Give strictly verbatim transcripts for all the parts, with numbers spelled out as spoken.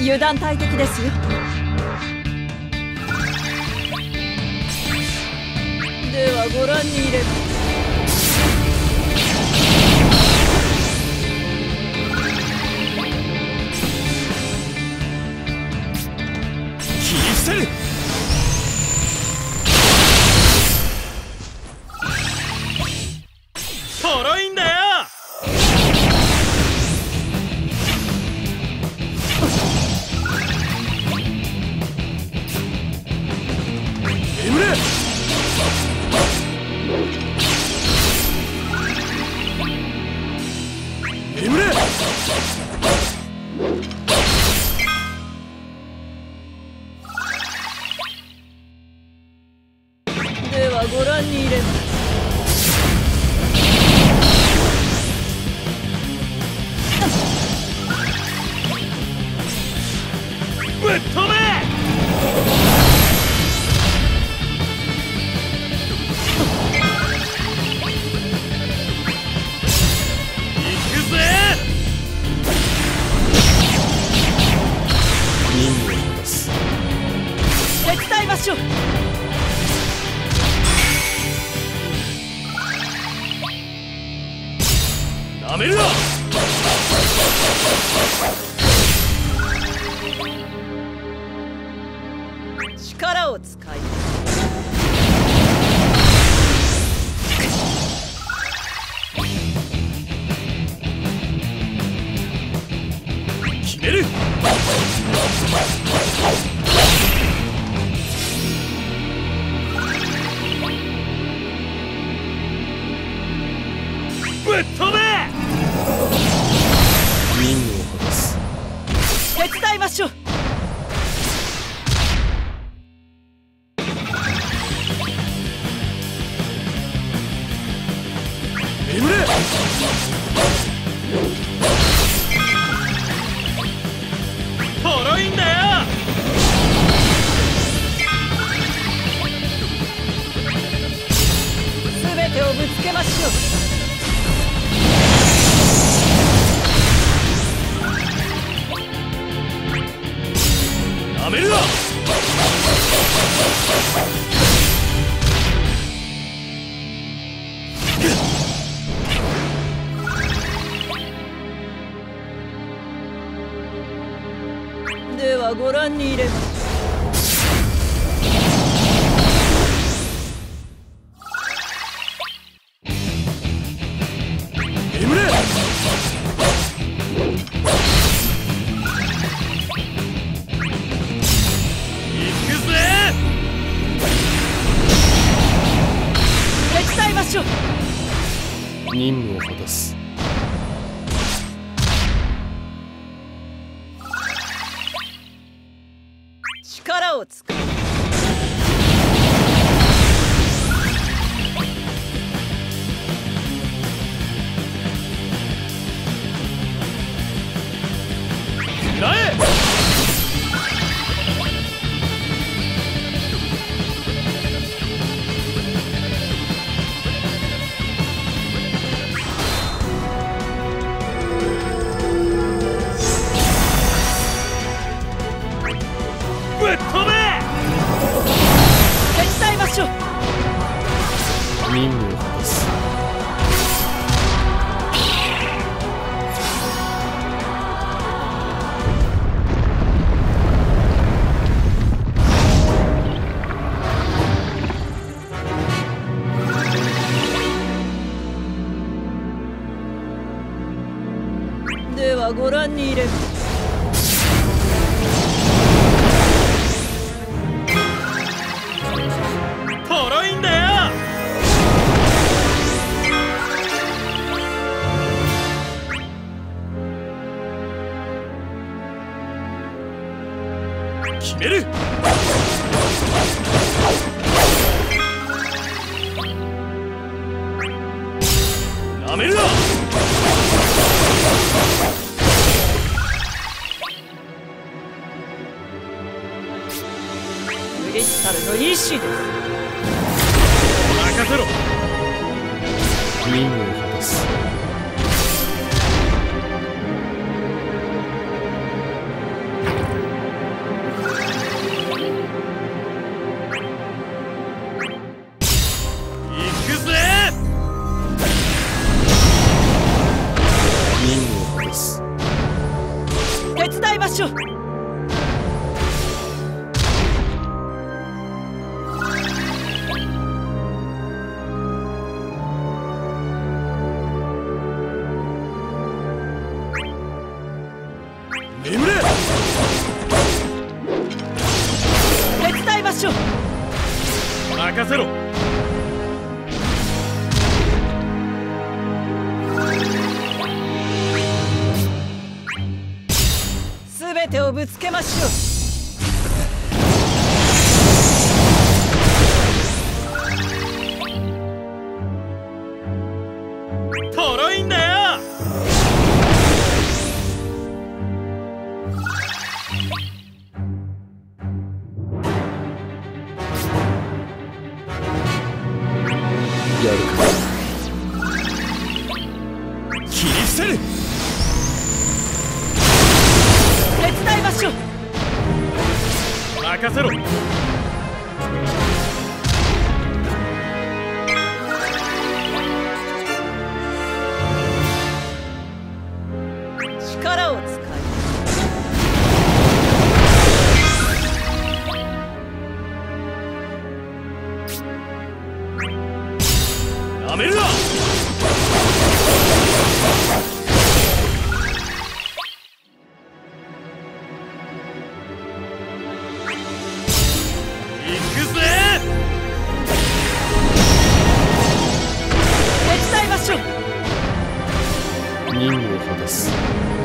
油断大敵ですよ。ではご覧に入れる。 切り捨てる。トロいんだよ。眠れ。眠れ。 ではご覧に入れます。 ぶっ飛べ。 手伝いましょう。 なめるな。 力を使い決める。ぶっ飛べ。任務を果たす。 手伝いましょう。 眠れ。トロいんだよ。 すべてをぶつけましょう。 なめるな。 ではご覧に入れます。 眠れ。 手伝いましょう。 任務を果たす。 力を使う。 なえ。ぶっ飛べ。 手伝いましょう。 任務を果たす。 ではご覧に入れます。 トロいんだよ。決める。なめるな。 クリスタルの意志です。 任せろ。任務を果たす。 しょう。 眠れ。 手伝いましょう。 任せろ。 すべてをぶつけましょう。 トロいんだよ。やるか。切り伏せる。 手伝いましょう。 任せろ。 力を使いやめるな。行くぜ。 手伝いましょう。 任務を果たす。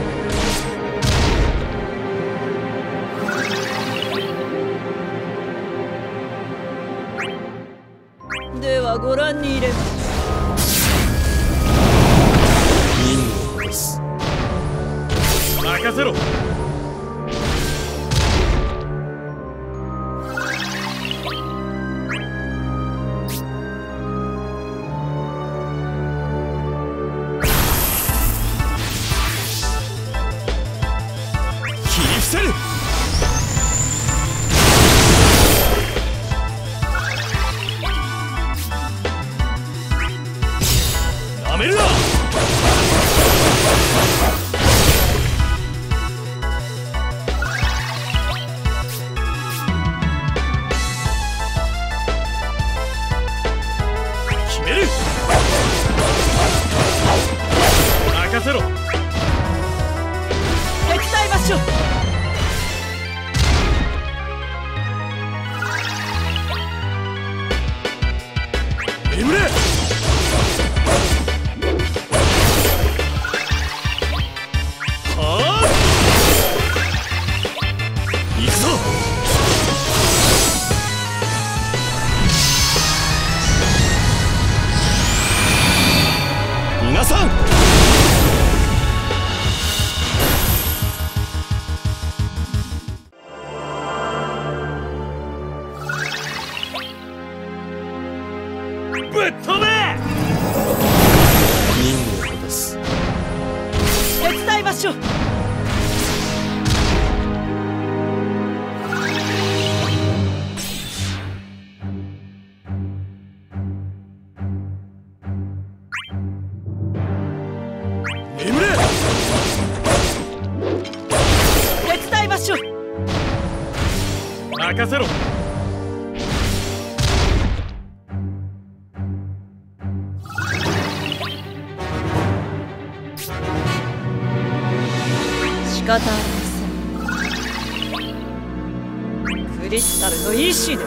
ではご覧に入れます。 任務を果たす。任せろ。切り伏せる。なめるな。決める。任せろ。 手伝いましょう。 眠れ。はあ。行くぞ。皆さん。ぶっ飛べ。任務を果たす。 手伝いましょう。 眠れ。 手伝いましょう。 任せろ。 仕方ありません。クリスタルの意志です。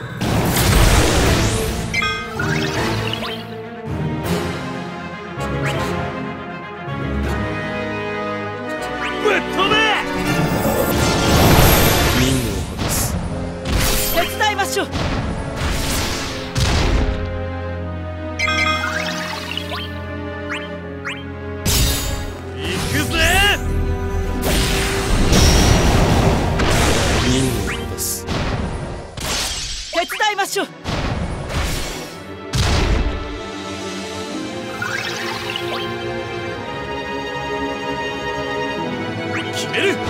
ぶっ飛べ。任務を果たす。 手伝いましょう。 行くぜ。任務を果たす。 手伝いましょう。 決める。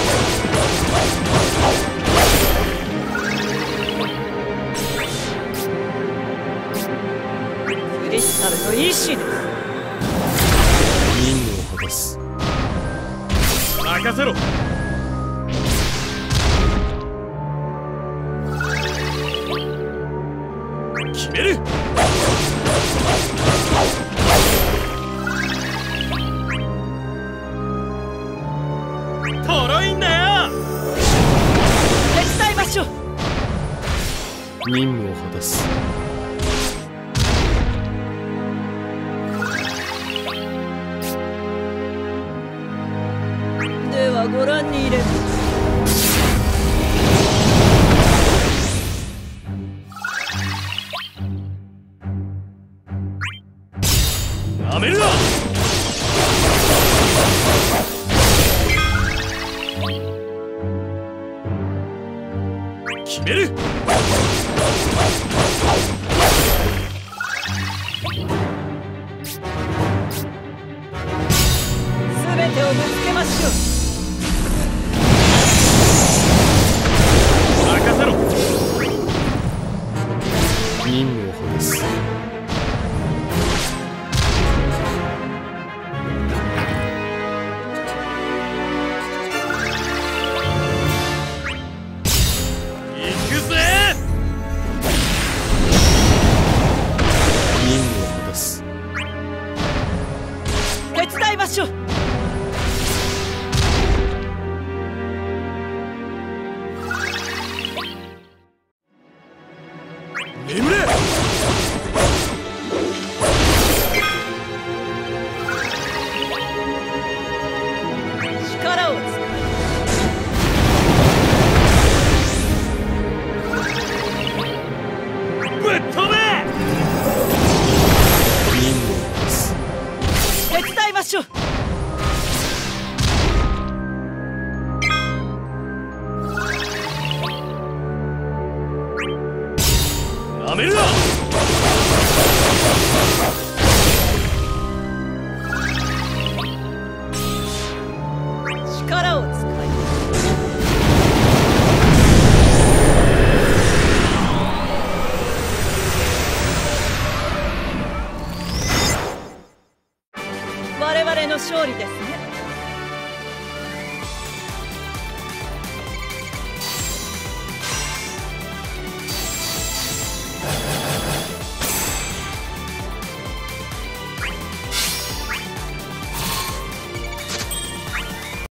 クリスタルの意志です。 任務を果たす。任せろ。 める。とろいんだよ。 手伝いましょう。 任務を果たす。 ではご覧に入れます。 やめるな。決める。 全てをぶつけましょう。 任せろ。任務を果たす。行くぜ。任務を果たす。 手伝いましょう。 眠れ。 力を使う。ぶっ飛べ。任務を果たす。 手伝いましょう。 なめるな。 力を使